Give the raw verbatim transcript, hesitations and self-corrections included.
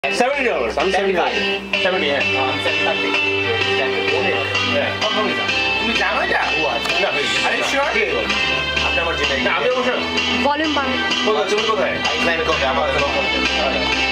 seventy dollars. I'm seventy-five. seventy. I'm seventy. Yeah. তুমি জানো এটা? না, Are you sure? আপনার মর্জি না, আমি অবশ্য ভলিউম বাড়ান। তুমি কোথায়? আমি কোথায়? আমার